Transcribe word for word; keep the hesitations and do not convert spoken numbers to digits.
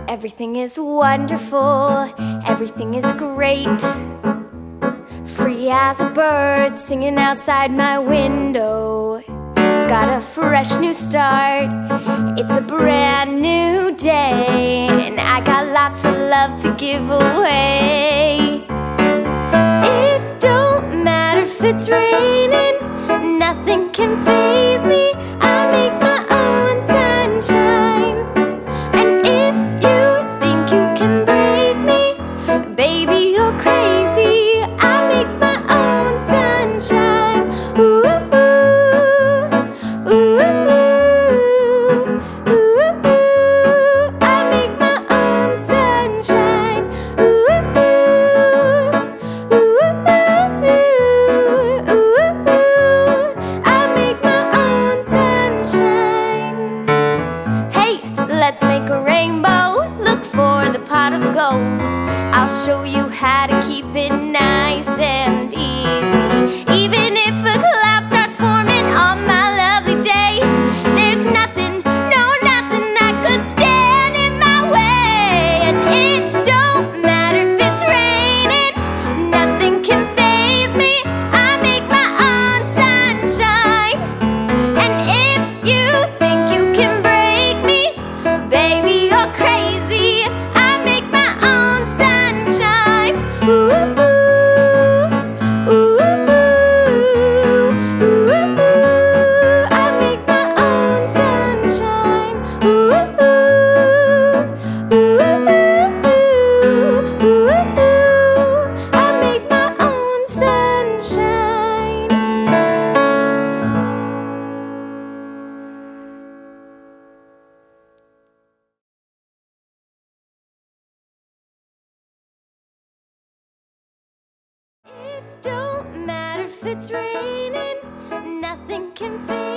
Everything is wonderful, everything is great. Free as a bird singing outside my window. Got a fresh new start, it's a brand new day, and I got lots of love to give away. It don't matter if it's raining, nothing can faze me. I make my own sunshine. And if you think you can break me, baby, you're crazy. I make my own sunshine. Ooh, ooh, ooh, ooh, ooh. I make my own sunshine. Ooh, ooh, ooh, ooh, ooh. I make my own sunshine. Hey, let's make a rainbow. Look for the pot of gold. I'll show you how to keep it nice and easy. Even if a cloud starts forming on my lovely day, there's nothing, no nothing that could stand in my way. And it don't matter if it's raining, nothing can faze me. I make my own sunshine. And if you think you can break me, baby, you're crazy. I make my own sunshine. Ooh, ooh, ooh, ooh, ooh, ooh. I make my own sunshine. Ooh, ooh, ooh, ooh, ooh, ooh. I make my own sunshine. It don't matter if it's raining, nothing can fade.